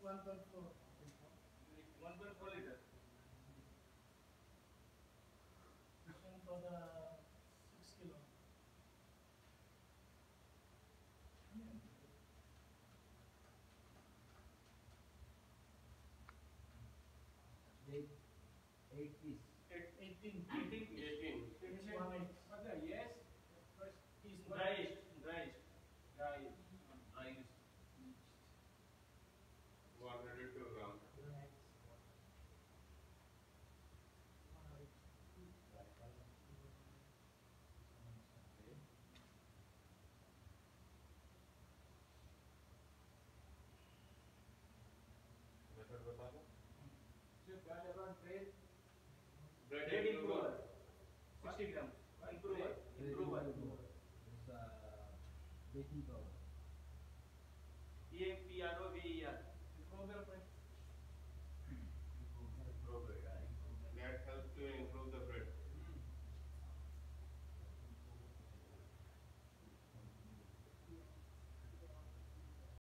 1.4. 1.4 liter. Question for the 6 kilo. Eight piece. 18. 18 piece. 18. It's 1 8. मतलब yes, first is Driest. Driest. dry. Driest. 102 gram. Method बता दो। So what about bread? Bread improver. 60 grams. Improver. Improver. It's baking powder. EMPROVER.